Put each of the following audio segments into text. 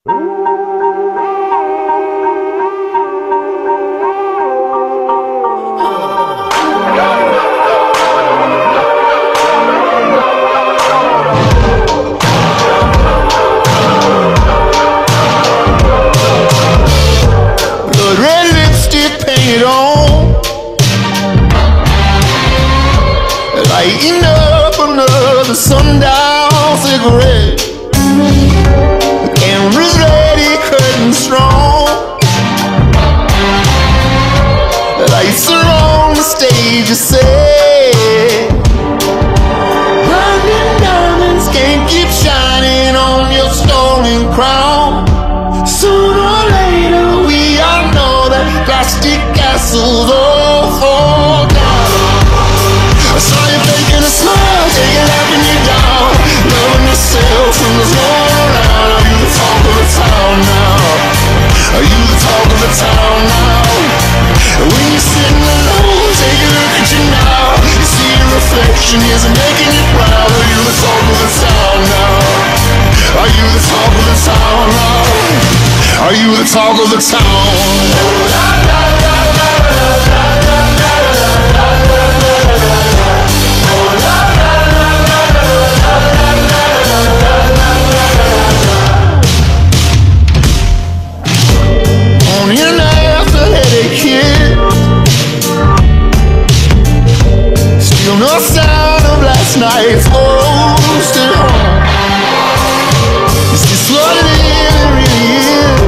Lighting up another sundown cigarette. The camera's ready, curtain strong. The lights are on, the stage is set. Blinding diamonds can't keep shining on your stolen crown. Sooner or later we all know that plastic castles all fall down. I saw you faking a smile, taking having you down, loving yourself from the floor around. Are you the talk of the town now? Are you the talk of the town now? And when you're sitting alone, take a look at you now. You see your reflection isn't making you proud. Are you the talk of the town now? Are you the talk of the town now? Are you the talk of the town? Still no sound of last night's roasted home. Is this what it really is?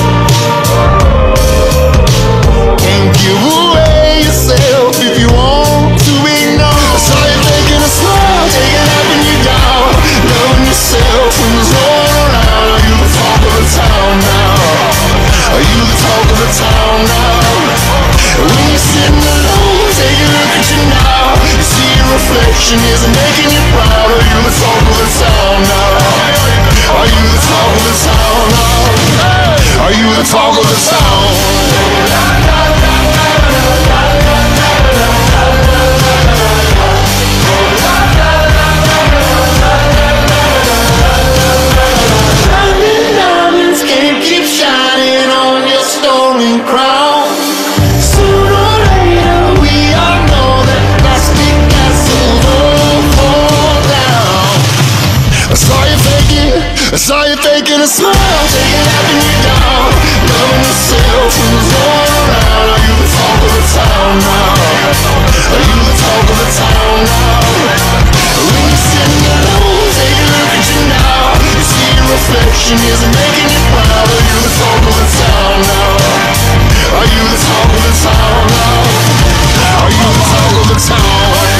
Can't give away yourself if you want to be known. I saw you making a smile, taking having you down, loving yourself from the zone around. Are you the talk of the town now? Are you the talk of the town now? When you're sitting alone, take a look at you now. You see your reflection isn't making you proud. Are you the talk of the town now? Are you the talk of the town now? Are you the talk of the town? Diamonds can't keep shining on your stolen crown. I saw you faking a smile, taking having you down, loving yourself from the zone around. Are you the talk of the town now? Are you the talk of the town now? When you're sitting alone, take a look at you now. You see your reflection isn't making you proud. Are you the talk of the town now? Are you the talk of the town now? Are you the talk of the town?